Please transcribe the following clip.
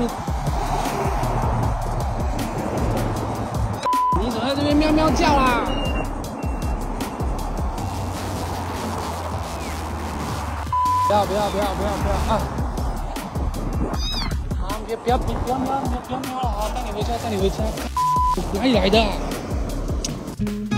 你怎么在这边喵喵叫啦？不要啊！啊，不要喵了啊！带你回家，哪里来的？